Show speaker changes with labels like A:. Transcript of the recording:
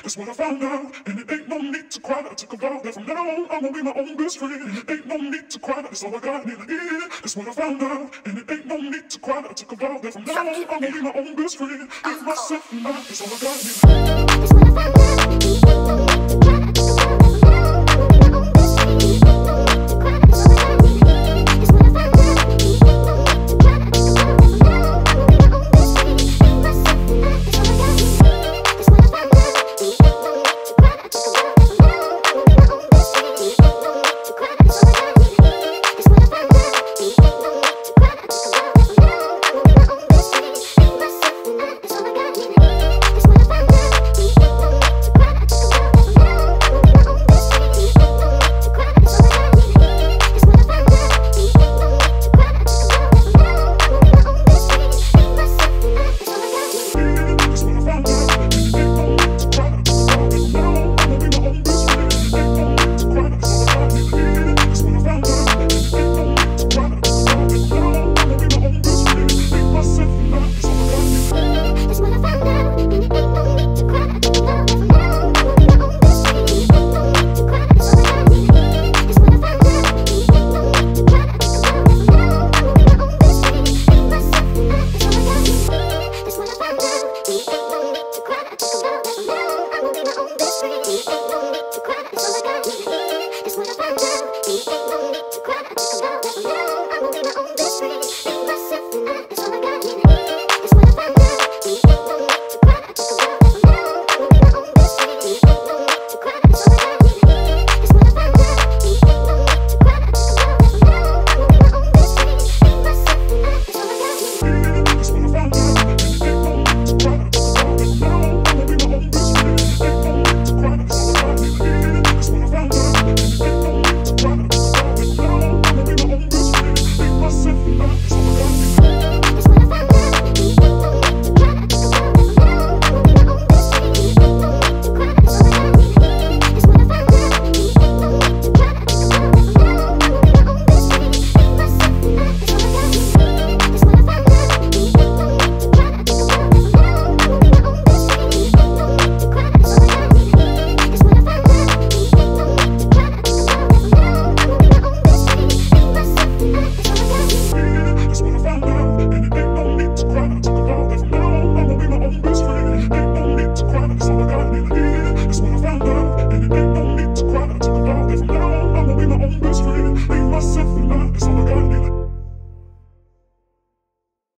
A: That's what I found out, and it ain't no need to cry. I took a vow that from now on I'm gonna be my own best friend. And it ain't no need to cry, that's all I got in the end. That's what I found out, and it ain't no need to cry. I took a vow that from now on I'm gonna be my own best friend. Give myself a night, that's all I got in the end.